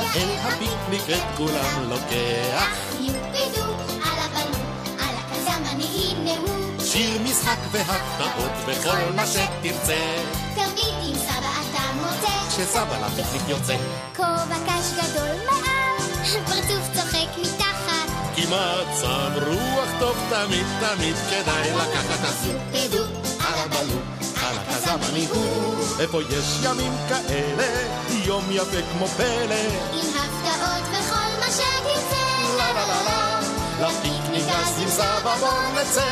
אל הפיקניק את כולם לוקח. יופידו על הבלון, על הקזמן הנה הוא. שיר משחק והפתעות וכל מה שתרצה. תמיד עם סבא אתה מוצא. כשסבא לפיקניק יוצא. כובע קש גדול מעל, פרצוף צוחק מתחת. כי מצב רוח טוב תמיד תמיד כדאי לקחת. אז יופידו על הבלון, על הקזמן הוא. איפה יש ימים כאלה, יום יפה כמו פלא. עם הפתעות וכל מה שתרצה. לה לה לה לה, לפיקניק אז עם סבא בוא נצא.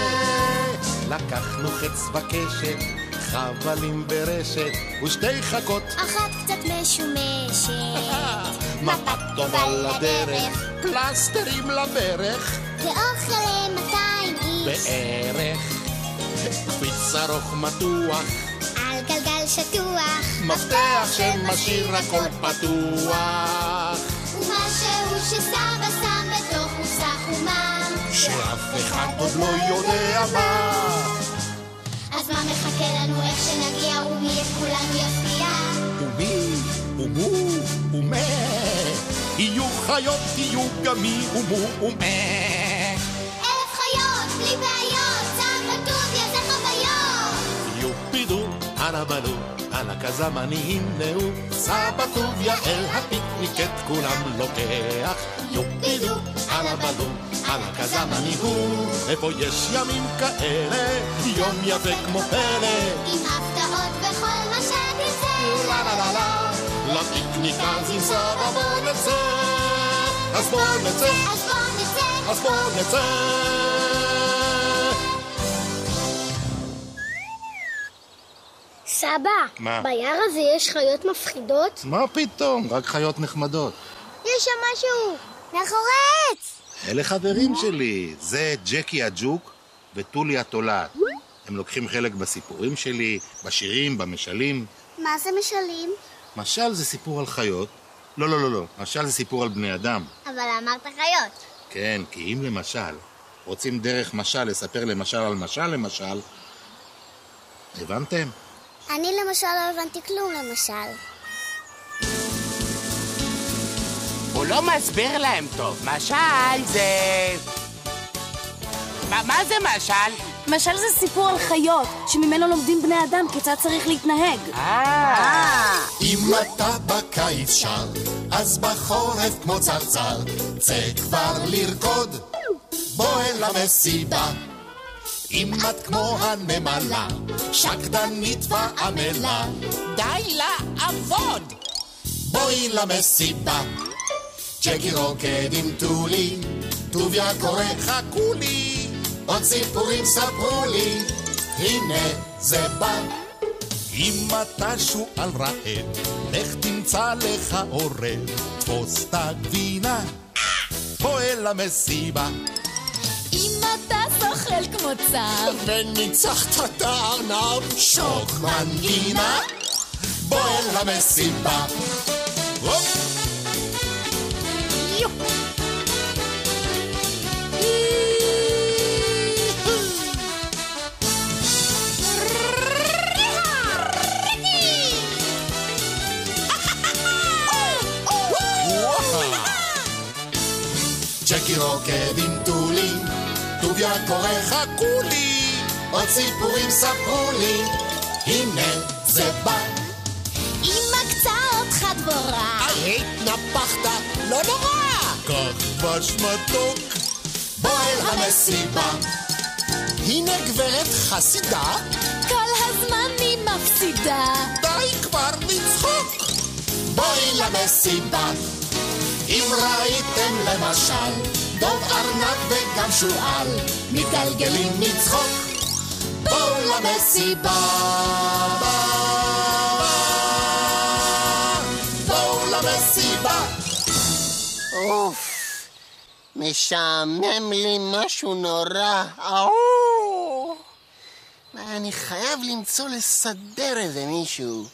לקחנו חץ וקשת, חבלים ברשת, ושתי חכות. אחת קצת משומשת. מפה טובה לדרך, פלסטרים לברך. ואוכל ל200 איש. בערך. קפיץ ארוך מתוח, על גלגל שטוח. מפתח שמשאיר הכל פתוח. ומשהו שסבא שם בתוך מוסך אומן. שאף אחד עוד לא יודע מה. אז מה מחכה לנו איך שנגיע ומי את כולנו יפתיע? ומי, ומו, ומה. יהיו חיות, יהיו גם מי ומו ומה. 1000 חיות, בלי בעיות, סבא טוביה זה חוויות. יופידו על הבלון, על הקזמן הנה הוא. סבא טוביה אל הפיקניק את כולם לוקח. יופידו על הבלון, על הקזמן הוא. איפה יש ימים כאלה, יום יפה כמו פלא. עם הפתעות וכל מה שתרצה. לה לה לה לה, לפיקניק אז עם סבא בוא נצא. אז בוא נצא, אז בוא נצא. אז בוא נצא. סבא, מה? ביער הזה יש חיות מפחידות? מה פתאום? רק חיות נחמדות. יש שם משהו מאחורי עץ. אלה חברים שלי, זה ג'קי הג'וק וטולי התולעת. הם לוקחים חלק בסיפורים שלי, בשירים, במשלים. מה זה משלים? משל זה סיפור על חיות. לא, משל זה סיפור על בני אדם. אבל אמרת חיות. כן, כי אם למשל רוצים דרך משל לספר למשל על משל למשל, הבנתם? אני למשל לא הבנתי כלום למשל. הוא לא מסביר להם טוב. משל זה... מה זה משל? משל זה סיפור על חיות, שממנו לומדים בני אדם כיצד צריך להתנהג. אם אתה בקיץ שר, אז בחורף כמו צרצר, צא כבר לרקוד, בוא אל המסיבה. אם את כמו הנמלה, שקדנית ועמלה, די לעבוד. בואי למסיבה. ג'קי רוקד עם טולי, טוביה קורא חכו לי, עוד סיפורים ספרו לי, הנה זה בא. אם אתה שועל רעב, לך תמצא לך עורב, תפוס את הגבינה, בוא אל המסיבה. אם אתה זוחל כמו צב וניצחת את הארנב, שוק מנגינה, בוא אל המסיבה. ג'קי רוקד עם טולי, טוביה קורא חכו לי, עוד סיפורים ספרו לי, הנה זה בא. אם מקצה אותך דבורה, התנפחת, לא נורא, כך דבש מתוק, בוא אל המסיבה. הנה גברת חסידה, כל הזמן היא מפסידה. די כבר לצחוק, בואי למסיבה. אם ראיתם למשל דוב ארנב וגם שועל מתגלגלים מצחוק, בואו למסיבה. בואו למסיבה. אוף, משעמם לי משהו נורא. אני חייב למצוא לסדר איזה מישהו.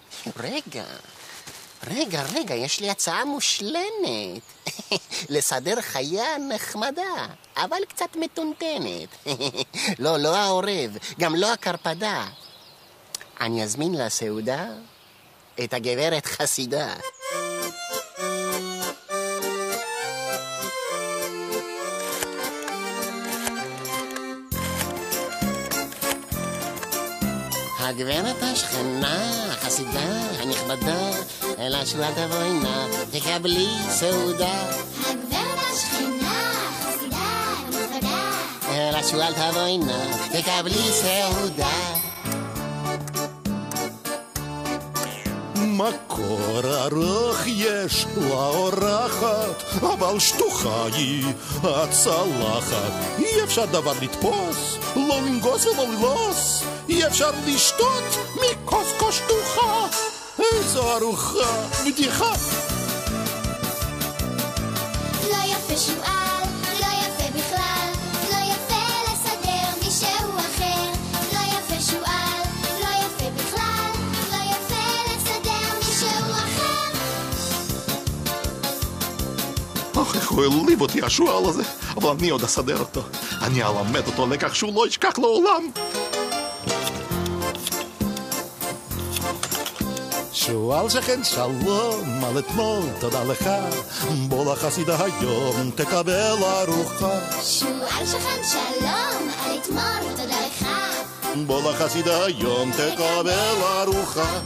רגע, יש לי הצעה מושלמת. לסדר חיה נחמדה, אבל קצת מטונטנת. לא העורב, גם לא הקרפדה. אני אזמין לסעודה את הגברת חסידה. הגברת השכנה, החסידה, הנכבדה, אל השביל תבואי נא, תקבלי סעודה. הגברת השכנה, החסידה, הנכבדה, אל השביל תבואי נא, תקבלי סעודה. מקור ארוך יש לאורחת, אבל שטוחה היא הצלחת. אי אפשר דבר לתפוס, לא לנגוס ולא ללוס, אי אפשר לשתות מכוס כה שטוחה. איזו ארוחה, בדיחה. לא יפה שועל, לא יפה בכלל, לא יפה לסדר מישהו אחר. לא יפה שועל, לא יפה בכלל, לא יפה לסדר מישהו אחר. איך הוא העליב אותי השועל הזה, אבל אני עוד אסדר אותו. אני אלמד אותו לקח שהוא לא ישכח לעולם. שועל שכן שלום, על אתמול תודה לך, בוא לחסידה היום תקבל ארוחה. שועל שכן שלום, על אתמול תודה לך. בוא לחסידה היום תקבל ארוחה.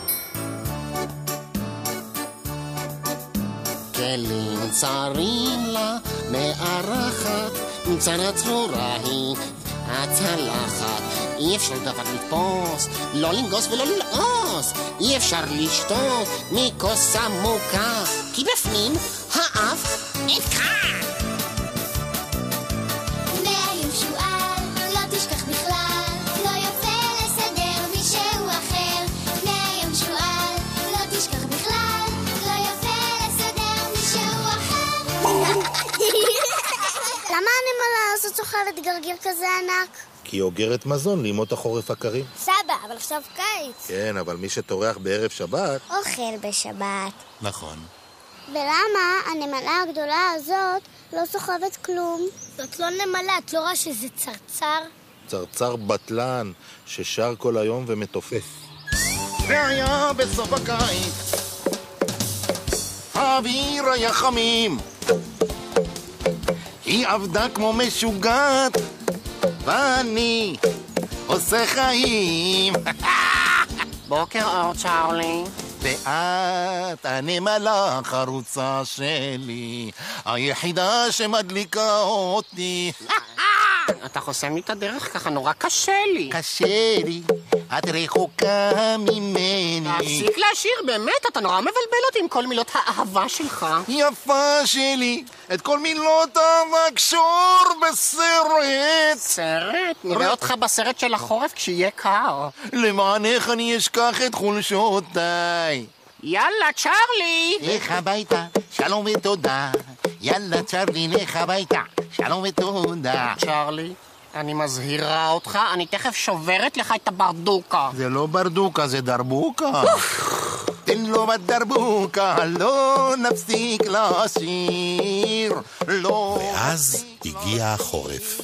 כלים צרים לה מארחת, צרה צרורה היא הצלחת. אי אפשר דבר לתפוס, לא לנגוס ולא ללעוס, אי אפשר לשתות מכוס עמוקה, כי בפנים האף נתקע. מהיום שועל, לא תשכח בכלל, לא יפה לסדר מישהו אחר. מהיום שועל, לא תשכח בכלל, לא יפה לסדר מישהו אחר. למה הנמלה הזאת סוחבת גרגיר כזה ענק? כי היא אוגרת מזון לימות החורף הקרים. סבא, אבל עכשיו קיץ. כן, אבל מי שטורח בערב שבת... אוכל בשבת. נכון. ולמה הנמלה הגדולה הזאת לא סוחבת כלום? זאת לא נמלה, את לא רואה שזה צרצר? צרצר בטלן ששר כל היום ומתופף. זה היה בסוף הקיץ, האוויר היה חמים, היא עבדה כמו משוגעת, ואני עושה חיים. בוקר אור, צ'ארלי. ואת הנמלה החרוצה שלי, היחידה שמדליקה אותי. אתה חוסם לי את הדרך ככה, נורא קשה לי. קשה לי, את רחוקה ממני. תפסיק לשיר, באמת, אתה נורא מבלבל אותי עם כל מילות האהבה שלך. יפה שלי, את כל מילות אהבה קשור בסרט. סרט? נראה אותך בסרט של החורף כשיהיה קר. למענך אני אשכח את חולשותיי. יאללה, צ'ארלי! לך הביתה, שלום ותודה. יאללה צ'רלי, לך הביתה, שלום ותודה. צ'ארלי, אני מזהירה אותך, אני תכף שוברת לך את הברדוקה. זה לא ברדוקה, זה דרבוקה. תן לו בדרבוקה, לא נפסיק לשיר, לא... ואז הגיע החורף.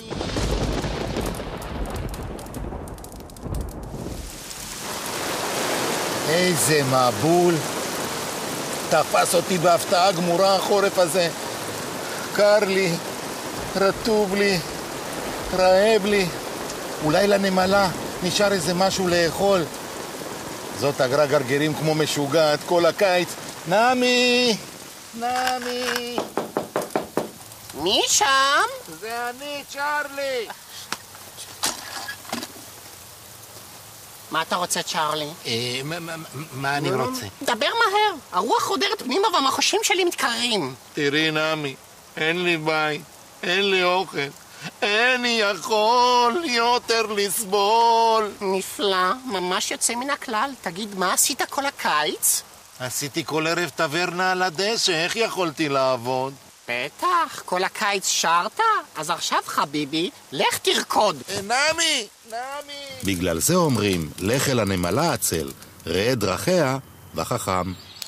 איזה מבול. תפס אותי בהפתעה גמורה החורף הזה. קר לי, רטוב לי, רעב לי. אולי לנמלה נשאר איזה משהו לאכול. זאת אגרה גרגרים כמו משוגעת כל הקיץ. נמי! נמי! מי שם? זה אני, צ'ארלי! מה אתה רוצה, צ'ארלי? מה אני רוצה? דבר מהר, הרוח חודרת פנימה והמחושים שלי מתקררים. תראי, נמי, אין לי בית, אין לי אוכל, אין לי יכול יותר לסבול. נפלא, ממש יוצא מן הכלל. תגיד, מה עשית כל הקיץ? עשיתי כל ערב טברנה על הדשא, איך יכולתי לעבוד? בטח, כל הקיץ שרת? אז עכשיו, חביבי, לך תרקוד. נמי! נמי! בגלל זה אומרים, לך אל הנמלה עצל, ראה דרכיה וחכם.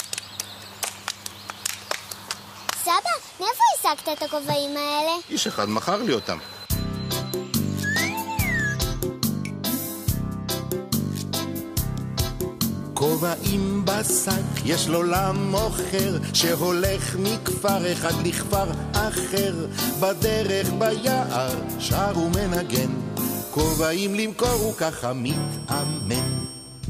סבא, מאיפה השגת את הכובעים האלה? איש אחד מכר לי אותם. כובעים בשק, יש לו למוכר, שהולך מכפר אחד לכפר אחר, בדרך ביער שר ומנגן, כובעים למכור הוא ככה מתאמן.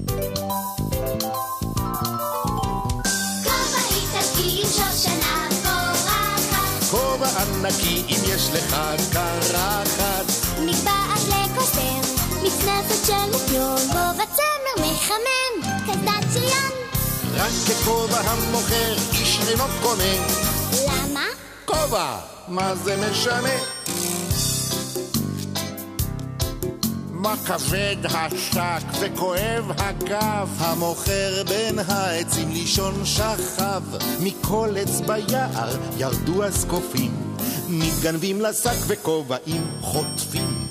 ענקי אם יש לך קרחת. מגבעת לקוסם, מצנפת של מופיון, כובע צמר מחמם, קסדת שריון. רק ככובע המוכר איש אינו קונה. למה? כובע, מה זה משנה? מה כבד השק וכואב הגב, המוכר בין העצים לישון שכב. מכל עץ ביער ירדו הסקופים, מתגנבים לשק וכובעים חוטפים.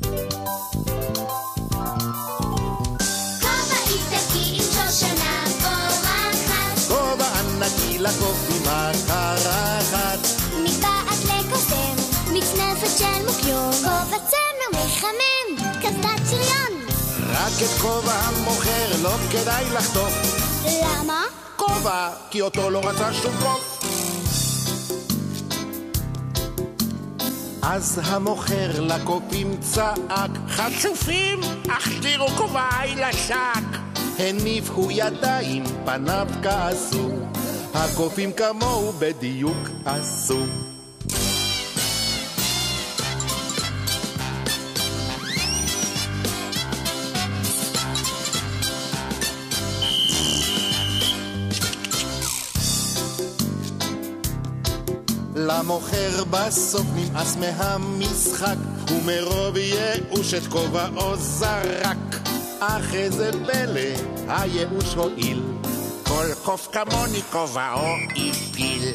כובע איטלקי עם שושנה בורחת, כובע ענקי לקופים הקרחת. מגבעת לקוסם, מצנפת של מופיון, כובע צמר מחמם, קסדת שריון. רק את כובע המוכר לא כדאי לחתוך. למה? כובע, כי אותו לא רצה שום קוף. אז המוכר לקופים צעק, חשופים, החזירו כובעי לשק. הניפו ידיים, פניו כעסו, הקופים כמוהו בדיוק עשו. למוכר בסוף נמאס מהמשחק, ומרוב ייאוש את כובעו זרק. אך איזה פלא, הייאוש הועיל, כל קוף כמוני כובעו הפיל.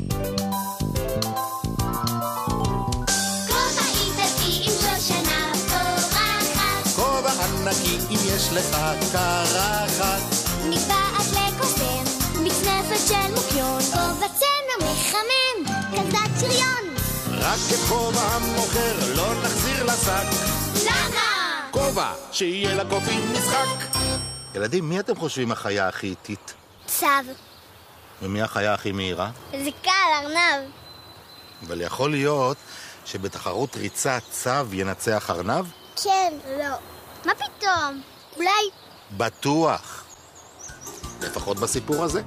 כובע איטלקי עם שושנה בורחת, כובע ענקי אם יש לך קרחת. מגבעת לקוסם, מצנפת של מופיון, כובע צמר מחמם, קסדת שריון. רק את כובע המוכר לא נחזיר לשק. למה? כובע, שיהיה לקופים משחק. ילדים, מי אתם חושבים החיה הכי איטית? צב. ומי החיה הכי מהירה? זה קל, ארנב. אבל יכול להיות שבתחרות ריצה צב ינצח ארנב? כן. לא. מה פתאום? אולי... בטוח. לפחות בסיפור הזה.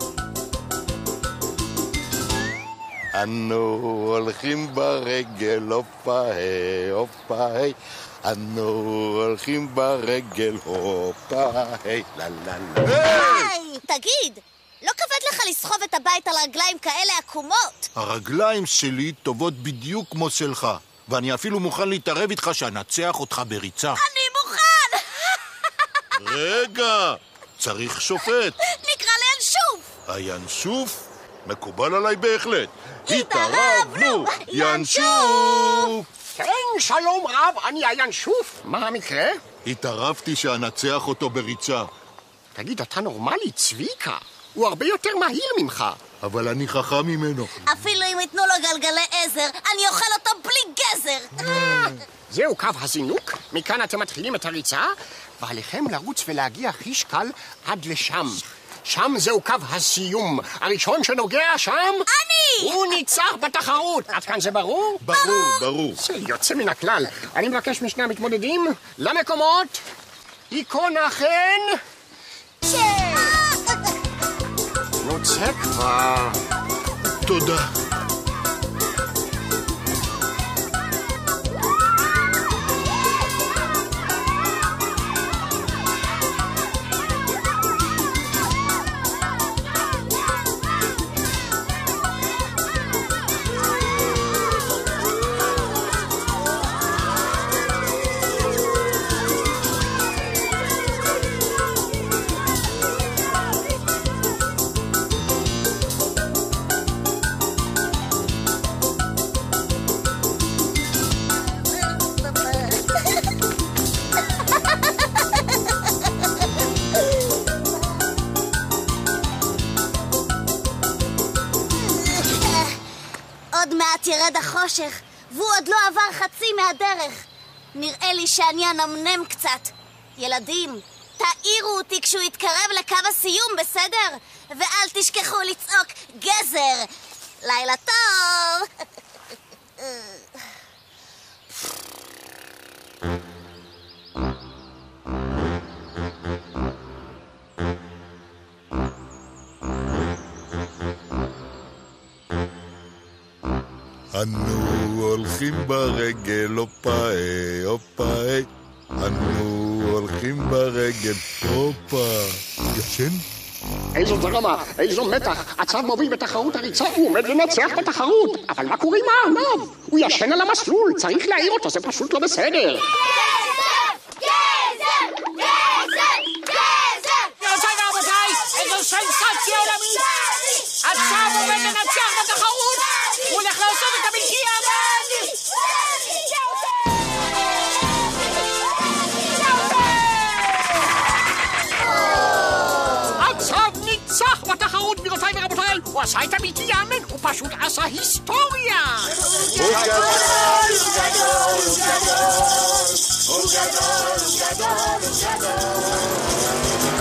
אנו הולכים ברגל, הופה היי, הופה היי. אנו הולכים ברגל, הופה היי, לה לה לה. היי, תגיד, לא כבד לך לסחוב את הבית על רגליים כאלה עקומות? הרגליים שלי טובות בדיוק כמו שלך, ואני אפילו מוכן להתערב איתך שאנצח אותך בריצה. אני מוכן! רגע, צריך שופט. נקרא לינשוף! הינשוף? מקובל עליי בהחלט. התערבנו, ינשוף! כן, שלום רב, אני הינשוף. מה המקרה? התערבתי שאנצח אותו בריצה. תגיד, אתה נורמלי, צביקה? הוא הרבה יותר מהיר ממך. אבל אני חכם ממנו. אפילו אם ייתנו לו גלגלי עזר, אני אוכל אותו בלי גזר! זהו קו הזינוק, מכאן אתם מתחילים את הריצה, ועליכם לרוץ ולהגיע חיש קל עד לשם. שם זהו קו הסיום. הראשון שנוגע שם... אני! הוא ניצח בתחרות. עד כאן זה ברור? ברור. זה יוצא מן הכלל. אני מבקש משני המתמודדים למקומות. היכונכן. נוצא כבר. תודה. עוד מעט ירד החושך, והוא עוד לא עבר חצי מהדרך. נראה לי שאני אנמנם קצת. ילדים, תעירו אותי כשהוא יתקרב לקו הסיום, בסדר? ואל תשכחו לצעוק גזר. לילה טוב! אנו הולכים ברגל, אופאי, אופאי. אנו הולכים ברגל, אופה. ישן? איזו דרמה, איזו מתח. הצב מוביל בתחרות הריצה, הוא עומד לנצח בתחרות. אבל מה קורה עם הארנב? הוא ישן על המסלול, צריך להעיר אותו, זה פשוט לא בסדר. איזו סנסציה עולמית! הצב עומד לנצח בתחרות! הוא הולך לעשות את הבלתי יאמן! הצב ניצח בתחרות, גבירותיי ורבותיי! הוא עשה את הבלתי יאמן! הוא פשוט עשה היסטוריה! הוא גדול, הוא גדול, הוא גדול! הוא גדול, הוא גדול, הוא גדול!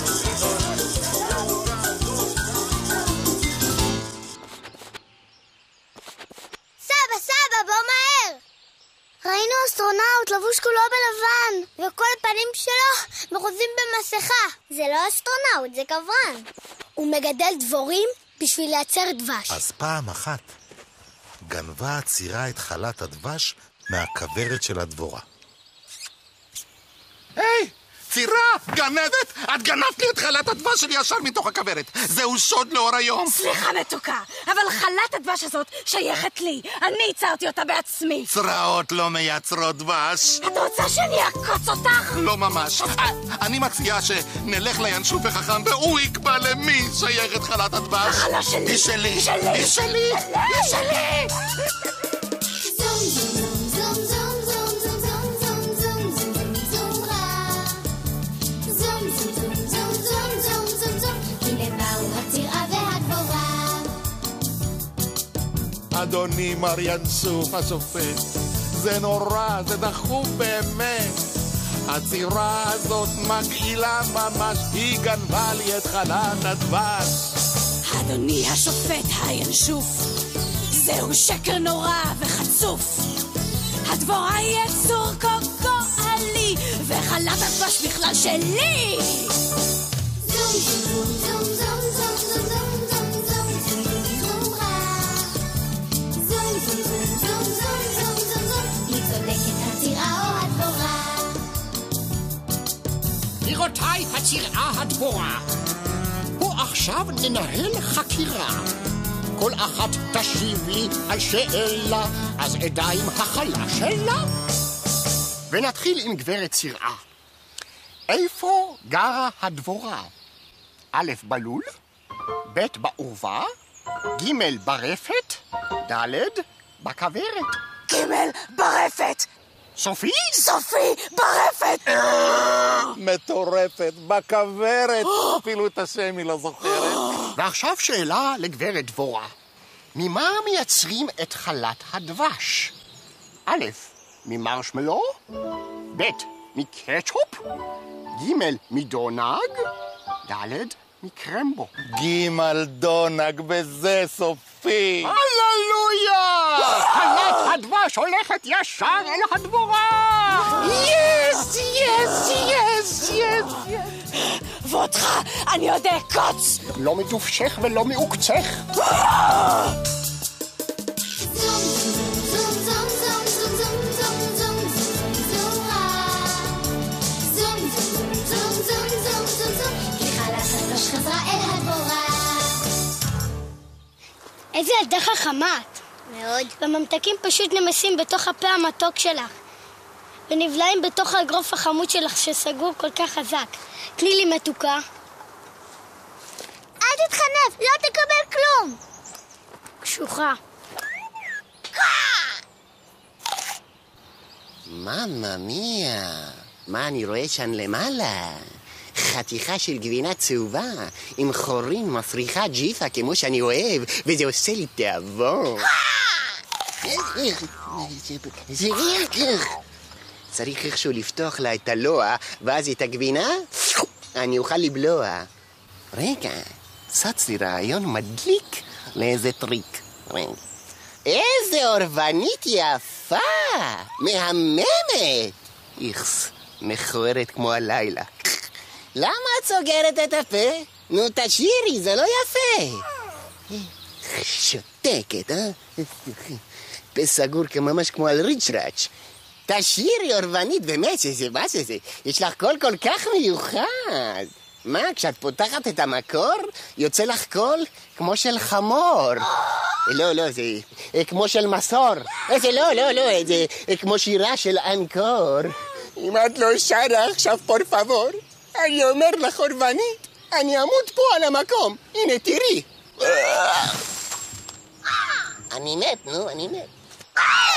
ראינו אסטרונאוט לבוש כולו בלבן, וכל הפנים שלו מחוזים במסכה. זה לא אסטרונאוט, זה כוון. הוא מגדל דבורים בשביל לייצר דבש. אז פעם אחת גנבה הצירה את חלת הדבש מהכוורת של הדבורה. היי, צירה, גנבת! את גנבת לי את חלת הדבש שלי ישר מתוך הכוורת. זהו שוד לאור היום. סליחה מתוקה, אבל חלת הדבש הזאת שייכת לי. אני ייצרתי אותה בעצמי. צרעות לא מייצרות דבש. את רוצה שאני אעקוץ אותך? לא ממש. אני מציע שנלך לינשוף וחכם והוא יקבע למי שייכת חלת הדבש. החלה שלי. היא שלי. היא שלי. היא שלי. היא שלי. אדוני מר ינשוף השופט, זה נורא, זה דחוף באמת. הצירה הזאת מגעילה ממש, היא גנבה לי את חלת הדבש. אדוני השופט הינשוף, זהו שקר נורא וחצוף. הדבורה היא יצור כה גועלי, וחלת הדבש בכלל שלי. זום זום זום זום זום זום זום זום זום זום רע. זום זום זום זום זום זום זום, היא צודקת הצירה או הדבורה. גבירותיי, הצירה הדבורה. בוא עכשיו ננהל חקירה. כל אחת תשיב לי על שאלה, אז אדע עם החלה שלה. ונתחיל עם גברת צירה. איפה גרה הדבורה? א' בלול, ב' בעורבה, ג' ברפת, ד' בכוורת. ג' ברפת. סופי? סופי ברפת. מטורפת, בכוורת. אפילו את השם היא לא זוכרת. ועכשיו שאלה לגברת דבורה. ממה מייצרים את חלת הדבש? א', ממרשמלו, ב', מקטשופ, ג', מדונג, ד', מקרמבו. ג' דונג בזה סופי. הללויה! חלת הדבש הולכת ישר אל הדבורה! יס, יס, יס, יס. ואותך אני יודע קוץ. לא מדופשך ולא מעוקצך. איזה ילדה חכמה את. מאוד. והממתקים פשוט נמסים בתוך הפה המתוק שלך. ונבלעים בתוך האגרוף החמוד שלך שסגור כל כך חזק. תני לי מתוקה. אל תתחנף, לא תקבל כלום. קשוחה. ממא מיה, מה אני רואה שם למעלה? חתיכה של גבינה צהובה עם חורים מפריחה ג'יפה כמו שאני אוהב, וזה עושה לי תאבון. צריך איכשהו לפתוח לה את הלוע, ואז את הגבינה אני אוכל לבלוע. רגע, צץ לי רעיון מדליק לאיזה טריק. איזה אורבנית יפה, מהממת. איכס, מכוערת כמו הלילה. למה את סוגרת את הפה? נו, תשאירי, זה לא יפה. שותקת, פה סגור ממש כמו על ריצ'ראץ'. תשאירי אורבנית, באמת, מה זה? יש לך קול כל כך מיוחד. מה, כשאת פותחת את המקור, יוצא לך קול כמו של חמור. לא, זה כמו של מסור. זה לא, זה כמו שירה של אנקור. אם את לא שרה עכשיו, פור פבור, אני אומר לך אורבנית, אני אמות פה על המקום. הנה, תראי. אני מת, אני מת.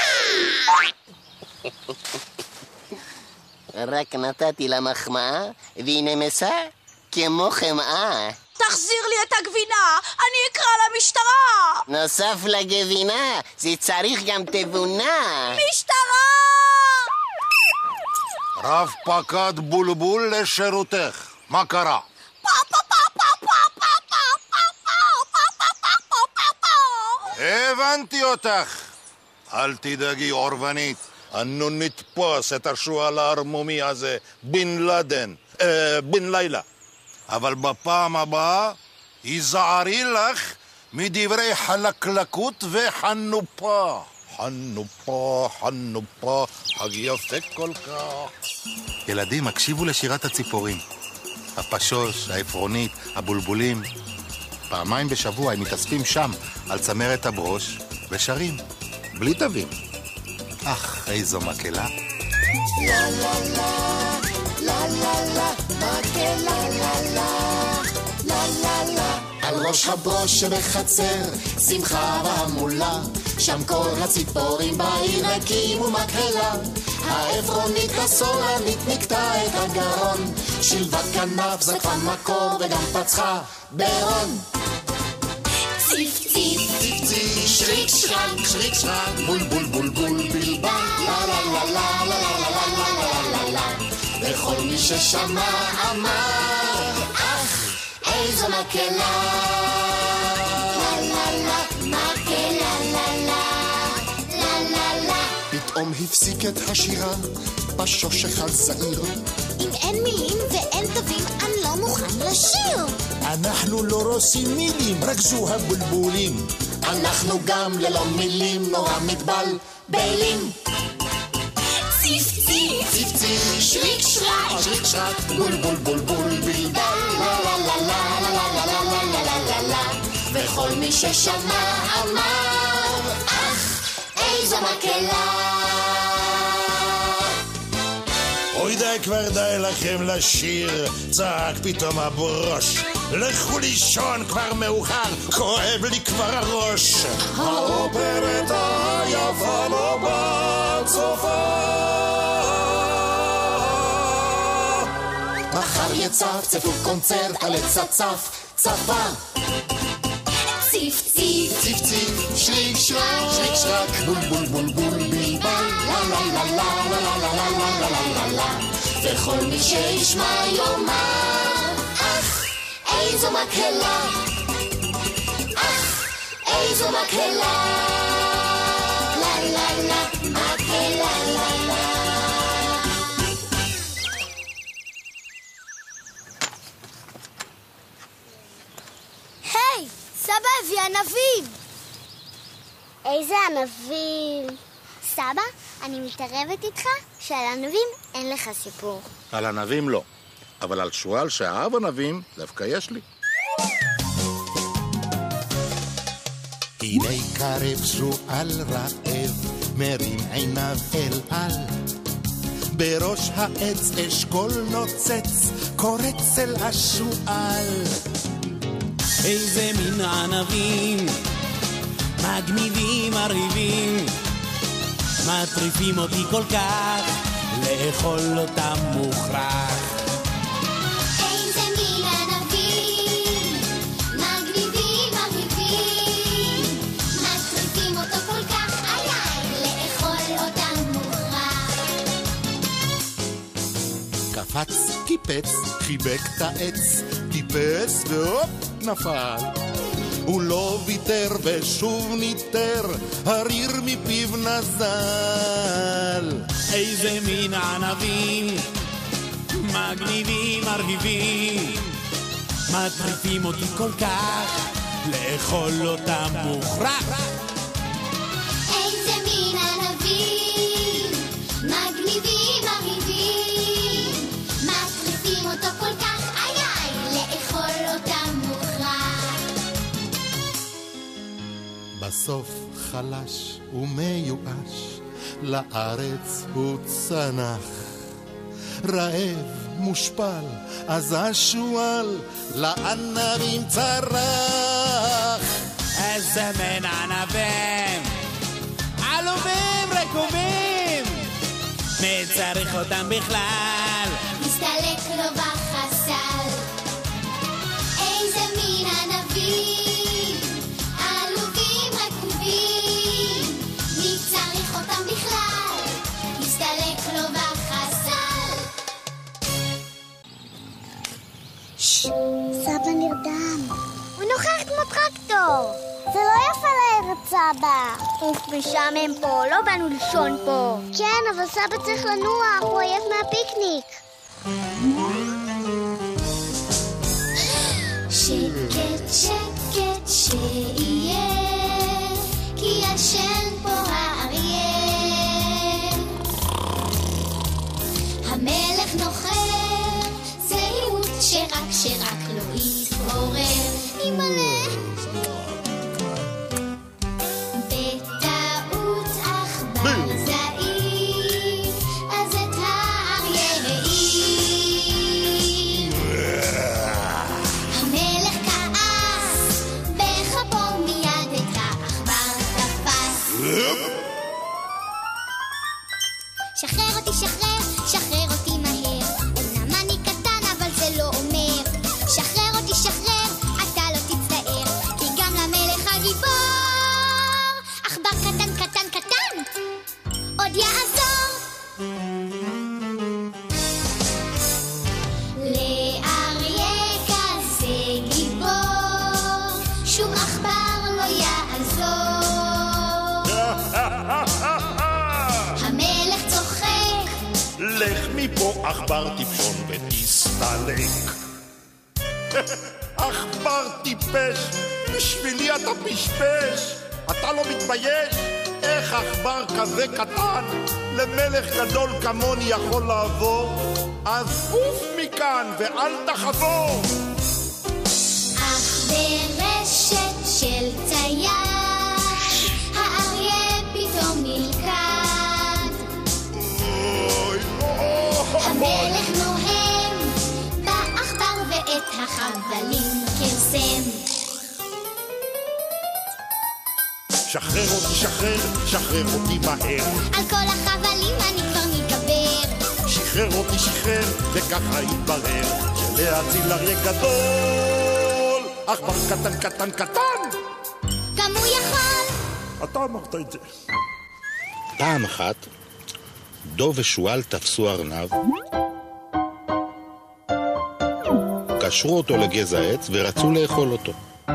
רק נתתי לה מחמאה, והיא נמסה כמו חמאה. תחזיר לי את הגבינה, אני אקרא למשטרה. נוסף לגבינה, זה צריך גם תבונה. משטרה! רב פקד בולבול לשירותך. מה קרה? הבנתי אותך. אל תדאגי, אורבנית. אנו נתפוס את השועל הערמומי הזה, בן לילה. אבל בפעם הבאה, היזהרי לך מדברי חלקלקות וחנופה. חנופה, חג יפה כל כך. ילדים, הקשיבו לשירת הציפורים. הפשוש, העפרונית, הבולבולים. פעמיים בשבוע הם מתאספים שם, על צמרת הברוש, ושרים, בלי תווים. אך, איזו מקהלה. לה לה לה, לה לה לה, מקהלה לה לה, לה לה לה. על ראש הברוש שבחצר, שמחה והמולה, שם כל הציפורים בעיר הקימו מקהלה. העברונית הסולנית נקטה את הגרון, שילבה כנף זקפה מקור וגם פצחה ברון. ציף ציף, ציף ציף, שריק שרק, שריק שרק, בול בול בול בול בלבל, לה לה לה לה לה לה לה לה לה לה לה. וכל מי ששמע אמר, אך איזו מקהלה. לה לה לה, מקהלה לה לה, לה לה לה. פתאום הפסיק את השירה, פשוש אחד זעיר. אם אין מילים ואין תווים, אני לא מוכן לשיר. אנחנו לא רוצים מילים, רק זו הבולבולים. אנחנו גם ללא מילים נורא מתבלבלים. ציף ציף, ציף ציף, שריק שרק, שריק שרק, בול בול בול בול בלבל, לה לה לה לה לה לה לה לה לה לה לה לה. וכל מי ששמע אמר, אך איזו מקהלה. אוי די כבר די לכם לשיר, צעק פתאום הברוש. לכו לישון כבר מאוחר, כואב לי כבר הראש. האופרטה יפה לא בצופה. מחר יצפצפו קונצרט על עץ הצף, צפה. ציף ציף, ציף ציף, שריק שרק, שריק שרק, בול בול בול בול בלבל, לה לה לה לה לה לה לה לה לה לה לה. וכל מי שישמע יאמר, אך איזו מקהלה, אך איזו מקהלה, לה לה לה, מקהלה לה לה. היי, סבא הביא ענבים. איזה ענבים? סבא, אני מתערבת איתך שעל ענבים אין לך סיפור. על ענבים לא, אבל על שועל שאהב ענבים דווקא יש לי. הנה קרב שועל רעב, מרים עיניו אל על. בראש העץ אשכול נוצץ, קורץ אל השועל. איזה מין ענבים, מגניבים מרהיבים, מטריפים אותי כל כך, לאכול אותם מוכרח. איזה מין ענבים, מגניבים מרהיבים, מטריפים אותו כל כך, עליי, לאכול אותם מוכרח. קפץ, קיפץ, חיבק את העץ, טיפס והופ, נפל. הוא לא ויתר ושוב ניתר, הריר מפיו נזל. איזה מין ענבים, מגניבים מרהיבים, מטריפים אותי כל כך, לאכול אותם מוכרח. איזה מין בסוף חלש ומיואש לארץ הוא צנח, רעב מושפל אז השועל לענבים צרח. איזה מן ענבים עלובים רקובים, מי צריך אותם בכלל? מסתלק לו בחסל. איזה מין ענבים עלובים רקובים, מי צריך אותם בכלל? מסתלק לו בחסל. סבא נרדם. הוא נוכח כמו טרקטור. זה לא יפה לארץ, סבא. אוף, משעמם פה, לא באנו לישון פה. כן, אבל סבא צריך לנוח, הוא עייף מהפיקניק. שקט, שקט שיהיה, כי ישן פה האריה. המלך נוחר, זהירות שרק לא יתעורר. אימא'לה. בטעות עכבר זעיר, אז את האריה העיר. המלך כעס, בכפו מיד את העכבר תפס. שחרר אותי, שחרר אותי מהר. אומנם אני קטן אבל זה לא אומר. שחרר אותי, שחרר, אתה לא תצטער, כי גם למלך הגיבור עכבר קטן קטן קטן עוד יעזור. לאריה כזה גיבור שום עכבר לא יעזור. המלך צוחק, לך מפה עכבר טיפשון ותסתלק. עכבר טיפש, בשבילי אתה פשפש. אתה לא מתבייש? איך עכבר כזה קטן למלך גדול כמוני יכול לעבור? אז עוף מכאן ואל תחבור. אך ברשת של צייר האריה פתאום נלכד. המלך נוהם בעכבר ואת החבלים כרסם. שחרר אותי, שחרר אותי מהר. על כל החבלים אני כבר מתגבר. שחרר אותי, שחרר, וככה יתברר שלהציל אריה גדול עכבר קטן קטן קטן גם הוא יכול. אתה אמרת את זה. פעם אחת דוב ושועל תפסו ארנב, קשרו אותו לגזע עץ ורצו לאכול אותו.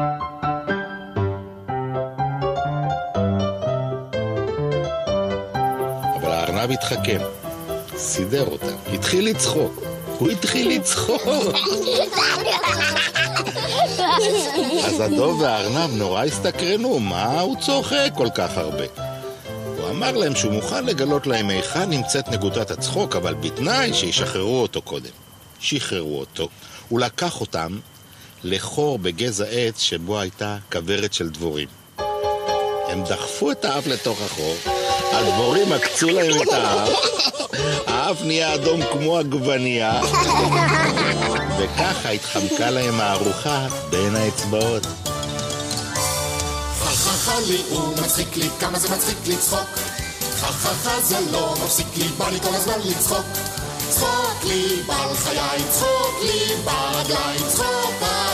אבל הארנב התחכם, סידר אותם, התחיל לצחוק. הוא התחיל לצחוק. אז הדוב והארנב נורא הסתקרנו, מה הוא צוחק כל כך הרבה? הוא אמר להם שהוא מוכן לגלות להם היכן נמצאת נקודת הצחוק, אבל בתנאי שישחררו אותו קודם. שחררו אותו, הוא לקח אותם לחור בגזע עץ שבו הייתה כוורת של דבורים. הם דחפו את האף לתוך החור, הדבורים עקצו להם את האף, האף נהיה אדום כמו עגבנייה, וככה התחמקה להם הארוחה בין האצבעות. חככה לי, הוא מצחיק לי, כמה זה מצחיק לצחוק. חככה זה לא מפסיק לי, בא לי כל הזמן לצחוק. צחוק לי בעל חיי, צחוק לי ברגליים, צחוק עד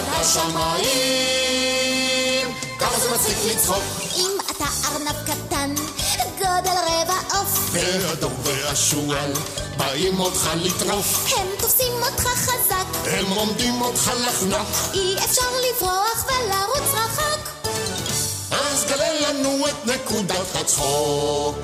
השמיים. כמה זה מצחיק לצחוק. אם אתה ארנב קטן, גודל רבע עוף, והדוב והשועל באים אותך לטרוף. הם תופסים אותך חזק, הם עומדים אותך לחנוק. אי אפשר לברוח ולרוץ רחוק. אז גלה לנו את נקודת הצחוק.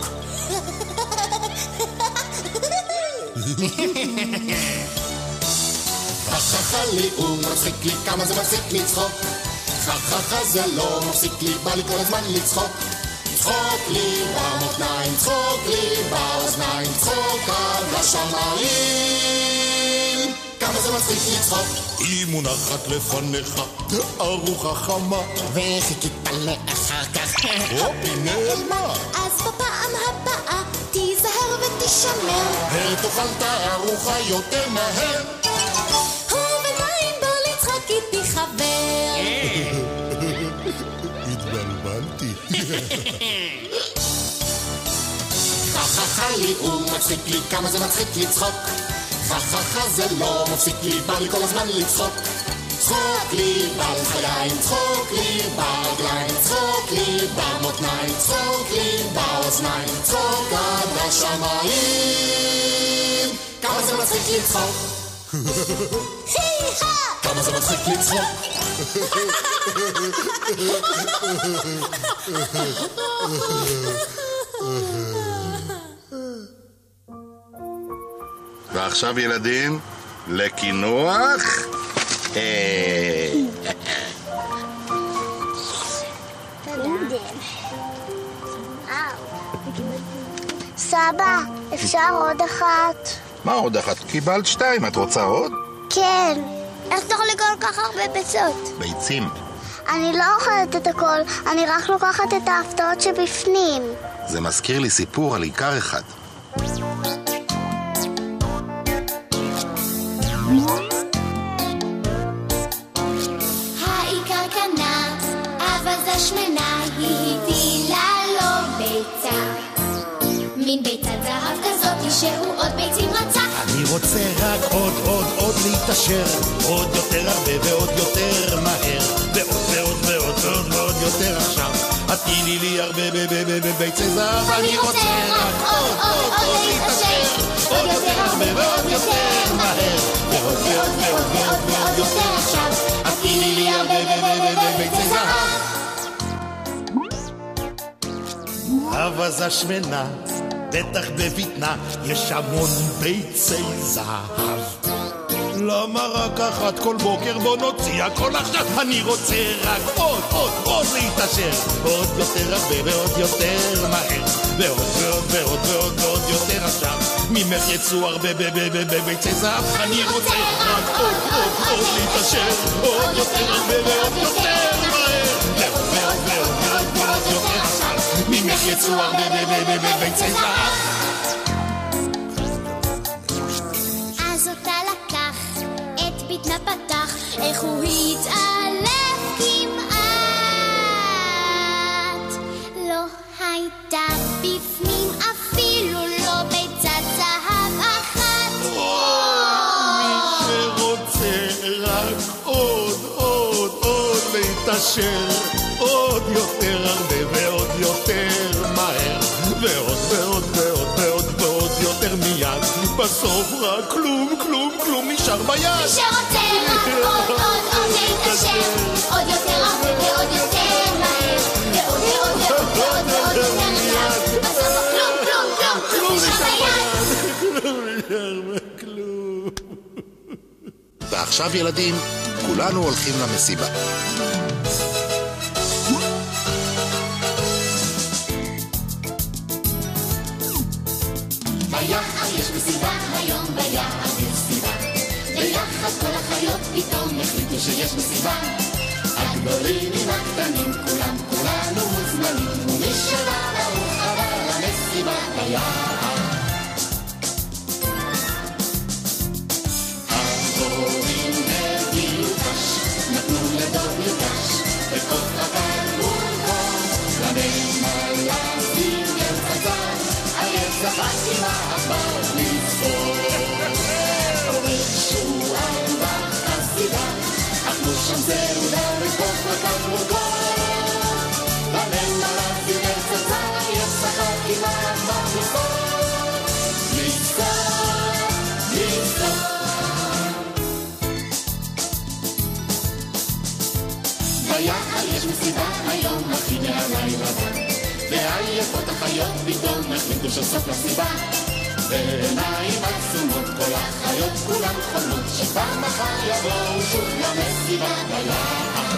חככה לי, הוא מצחיק לי, כמה זה מצחיק לצחוק. חככה זה לא מפסיק לי, בא לי כל הזמן לצחוק. צחוק לי במותניים, צחוק לי באוזניים, צחוק עד השמיים. כמה זה זה מצחיק לצחוק. היא מונחת לפניך, ארוחה חמה, וחיכית לאחר כך. הופ, היא נעלמה. אז בפעם הבאה תיזהר ותשמר, ותאכל את הארוחה יותר מהר. ובינתיים בוא לצחוק איתי חבר. התבלבלתי. חככה לי ומצחיק לי, כמה זה מצחיק לצחוק. חככה זה לא מפסיק לי, בא לי כל הזמן לצחוק. צחוק לי בלחיים, צחוק לי ברגליים, צחוק לי במותניים, צחוק לי באוזניים, צחוק עד השמיים. כמה זה מצחיק לצחוק. כמה זה מצחיק לצחוק. ועכשיו ילדים, לקינוח. סבא, אפשר עוד אחת? מה עוד אחת? קיבלת 2, את רוצה עוד? כן. איך תאכלי כל כך הרבה ביצות? ביצים. אני לא אוכלת את הכל, אני רק לוקחת את ההפתעות שבפנים. זה מזכיר לי סיפור על עיקר אחד. העיקר קנה, אבזה שמנה, היא הטילה לו ביצה. מין ביצת זהב כזאת שהוא עוד ביצים רצה. אני רוצה רק עוד להתעשר, עוד יותר הרבה ועוד יותר מהר, ועוד יותר עכשיו. הטילי לי הרבה ביצי זהב. אני רוצה רק עוד להתעשר, עוד יותר הרבה ועוד יותר מהר, ועוד יותר עכשיו. הטילי לי הרבה ביצי זהב. אבזה שמנה, בטח בביטנה יש המון ביצי זהב. למה רק אחת כל בוקר? בוא נוציא הכל עכשיו. אני רוצה רק עוד להתעשר, עוד יותר הרבה ועוד יותר מהר, ועוד יותר עכשיו. ממך יצאו הרבה ביצי זהב. אני רוצה רק עוד להתעשר, עוד יותר הרבה ועוד יותר מהר, ועוד יותר עכשיו. ממך יצאו הרבה ביצי זהב. אז אותה לקח, את ביטנה פתח, איך הוא התעלף כמעט. לא הייתה בפנים אפילו לא ביצת זהב אחת. מי שרוצה רק עוד להתעשר, עוד יותר הרבה ועוד יותר מהר, ועוד יותר מיד. בסוף רק כלום נשאר ביד. מי שרוצה רק עוד להתעשר, עוד יותר הרבה ועוד יותר מהר, ועוד יותר מיד. בסוף כלום נשאר ביד. ועכשיו ילדים, כולנו הולכים למסיבה. ביחד יש מסיבה, היום ביחד יש מסיבה. ביחד כל החיות פתאום החליטו שיש מסיבה. הגדולים עם הקטנים, כולנו מוזמנים. ומי שבא ברוך הבא למסיבה ביחד. הגדולים הביאו קש, נתנו לדוב יוגש, וקוף רקן מולקום, לממלא סיגל חזר. זכרתי מעבר לצפור, ורישו על בחסידה, אכלו שם זרודה וקוף רקד מורגול. בממלא סיגל חזר, זכרתי מעבר לצפור. ביחד יש מסיבה, היום הכי מהלילה בא. והיפות החיות פתאום החליטו שסוף לסיבה. בעיניים עצומות כל החיות כולם חולמות שפעם מחר יבואו שוב למסיבה ביחד.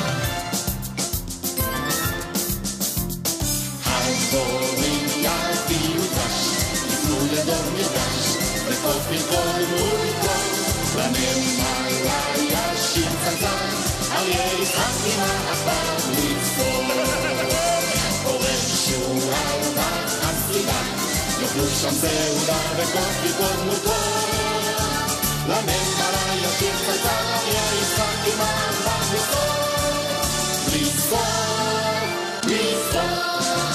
הדבורים יביאו דש, יתנו לדור מרגש, וקוף מכל מול כל, למעלה ישיר צלצל, אריה יצחק עם העפר לפעול. עורר שועל והצלילה, יאכלו שם סעודה וקופי קודמותו. למעלה ישיר צלצל, אריה יצחק עם העפר לפעול. לפעול.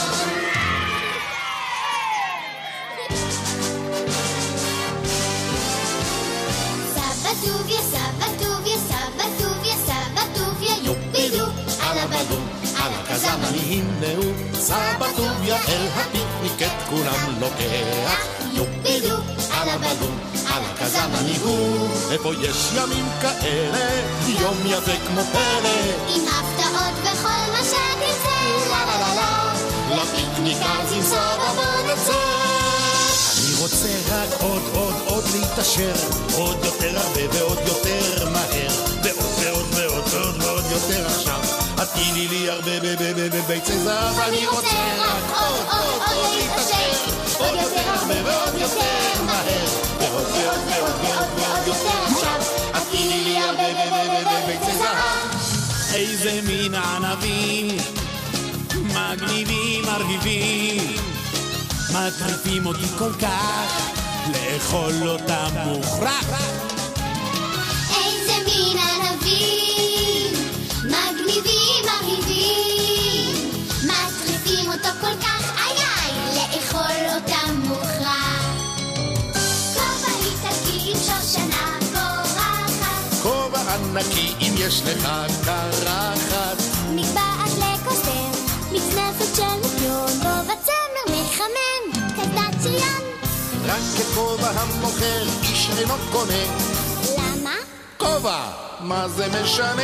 טוביה, סבא טוביה, סבא טוביה, סבא טוביה, יופידו, על הבלון, על הכזם אני הינהו, סבא טוביה אל הפיקניק את כולם לוקח, יופידו, על הבלון, על הכזם אני הוא. איפה יש ימים כאלה, יום יפה כמו פלא, עם הפתעות וכל מה שתרצה, לה לה לה לה, לפיקניק אז עם סבא בוא נצא. אני רוצה רק עוד להתעשר, עוד יותר הרבה ועוד יותר מהר, ועוד יותר עכשיו. תני לי הרבה בביצי זהב. אני רוצה רק עוד להתעשר, עוד יותר הרבה ועוד יותר מהר, ועוד יותר עכשיו. תני לי הרבה בביצי זהב. איזה מין ענבים מגניבים מרהיבים, מטריפים אותי כל כך, לאכול אותם מוכרח. איזה מין ענבים מגניבים מרהיבים, מטריפים אותו כל כך, איי איי, לאכול אותם מוכרח. כובע איטלקי עם שושנה קורחת, כובע ענקי אם יש לך קרחת, מגבעת לקוסם, מצנפת של מפיון, בו בצמר מחמם, קסדת שריון. רק ככובע המוכר איש אינו קונה. למה? כובע, מה זה משנה?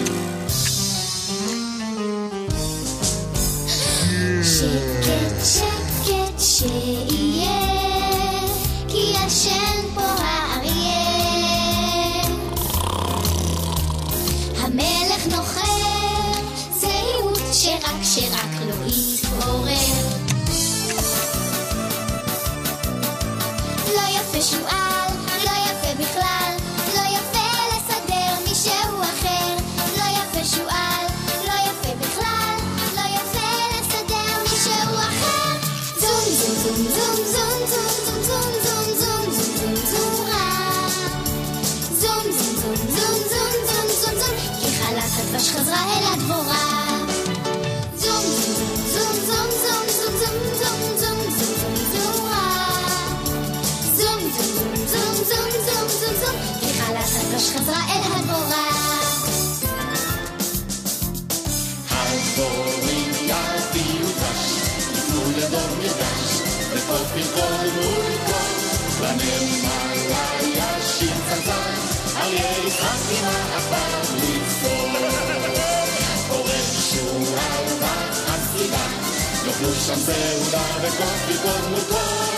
שקט שקט שיהיה, כי ישן פה האריה. המלך נוחר, זהירות שרק לא יתעורר. לא יפה שועל, לא יפה בכלל, לא יפה לסדר מישהו אחר. לא יפה שועל, לא יפה בכלל, לא יפה לסדר מישהו אחר. זום זום זום זום זום זום זום זום זום זום זום זום רע. זום זום זום זום זום זום זום זום, כי חלת הדבש חזרה אל הדבורה. זום זום זום זום זום זום זום זום זום זום זום רע. זום זום זום זום זום זום זום, כי חלת הדבש חזרה אל הדבורה. הדבורים יביאו דש, יפנו לדור מרגש, וקופי קודמותו. למעלה ישיר צלצל, אריה יצחק עם העפר לפעול. עורר שועל והצלילה, יאכלו שם סעודה וקופי קודמותו.